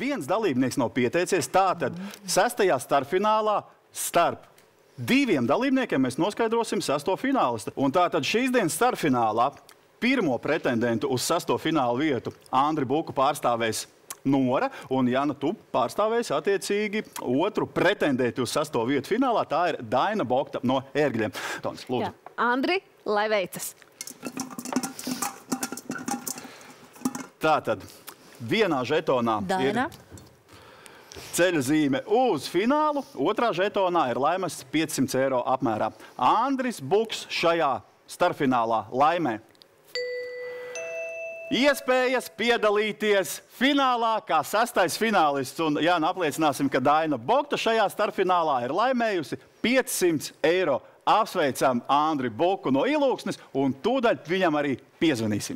viens dalībnieks nav pieteicies. Tātad 6. starpfinālā starp 2 dalībniekiem mēs noskaidrosim 6. finālistu. Un tātad šīs dienas starpfinālā pirmo pretendentu uz 6. fināla vietu Andri Buku pārstāvēs Nora, un Jana, tu pārstāvēsi attiecīgi otru pretendenti uz 6. vietu finālā. Tā ir Daina Bokta no Ērgļiem. Tons, lūdzu. Jā. Andri, lai veicas! Tātad vienā žetonā Daina. ir ceļa zīme uz finālu, otrā žetonā ir laimes 500 eiro apmērā. Andris Buks šajā starpfinālā laimē iespējas piedalīties finālā kā 6. finālists. Un, jā, apliecināsim, ka Daina Bokta šajā starpfinālā ir laimējusi 500 eiro. Apsveicam Andri Buku no Ilūksnes un tūdaļ viņam arī piezvanīsim.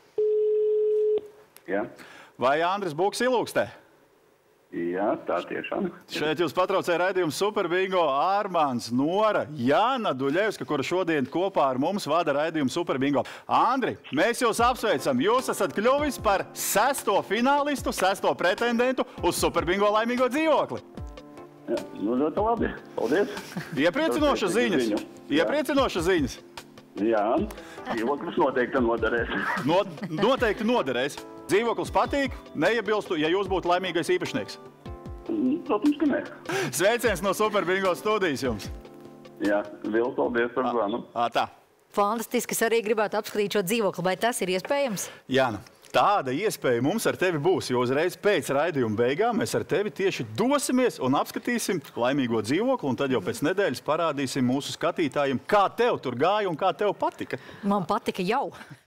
Jā. Vai Andris Buks Ilūkstē? Jā, tā tiešām. Šeit jūs patraucēja raidījumu Super Bingo Armāns, Nora, Jana Duļevska, kura šodien kopā ar mums vada raidījumu Super Bingo. Andri, mēs jūs apsveicam. Jūs esat kļuvis par 6. finālistu, 6. pretendentu uz Super Bingo laimīgo dzīvokli. Jā, nu ļoti labi. Paldies. Iepriecinošas ziņas. Iepriecinošas ziņas. Jā, dzīvoklis noteikti noderēs. Noteikti noderēs. Dzīvoklis patīk, neiebilstu, ja jūs būtu laimīgais īpašnieks. Protams, ka nē. Sveiciens no Super Bingo studijas jums. Jā, liels paldies par zvanu. Tā. Fantastiski, es arī gribētu apskatīt šo dzīvokli. Vai tas ir iespējams? Jāna, tāda iespēja mums ar tevi būs, jo uzreiz pēc raidījuma beigām mēs ar tevi tieši dosimies un apskatīsim laimīgo dzīvokli, un tad jau pēc nedēļas parādīsim mūsu skatītājiem, kā tev tur gāja un kā tev patika. Man patika jau.